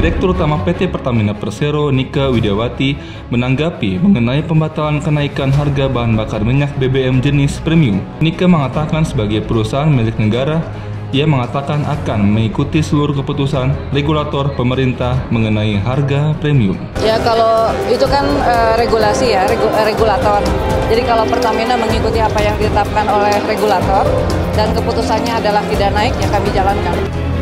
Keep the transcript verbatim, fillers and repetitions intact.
Direktur Utama P T Pertamina Persero Nike Widiawati menanggapi mengenai pembatalan kenaikan harga bahan bakar minyak B B M jenis premium. Nike mengatakan sebagai perusahaan milik negara, ia mengatakan akan mengikuti seluruh keputusan regulator pemerintah mengenai harga premium. Ya kalau itu kan e, regulasi ya, regu, regulator. Jadi kalau Pertamina mengikuti apa yang ditetapkan oleh regulator dan keputusannya adalah tidak naik, ya kami jalankan.